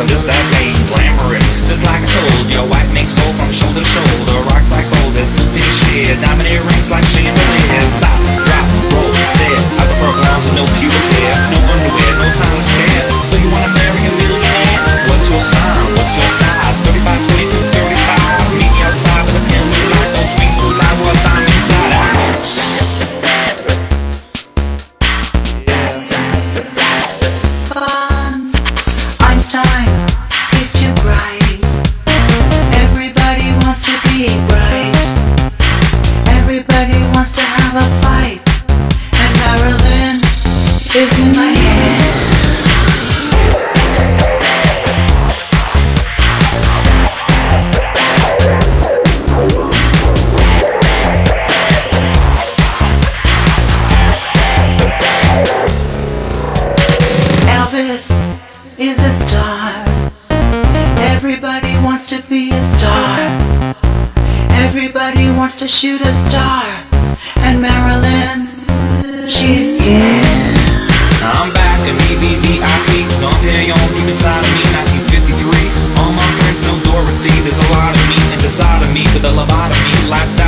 I'm just that plain glamorous. Just like I told you, white makes gold from shoulder to shoulder. Rocks like gold, there's something shit. Diamond rings like chandelier. Stop, drop, roll, stare. I prefer blondes with no pubic hair. No underwear, no time to spare. So you wanna marry a millionaire? What's your sign? What's your size? 35, 22, 35. Meet me outside with a pen and light. Don't speak too loud while I'm inside the house. Einstein is too bright. Everybody wants to be bright. Everybody wants to have a fight. And Marilyn is in my head. Elvis is a star. Everybody wants to be a star. Everybody wants to shoot a star. And Marilyn, she's dead. I'm back in EVVIP. No Perignon deep inside of me, 1953. All my friends know Dorothy. There's a lot of me inside of me with a lobotomy lifestyle.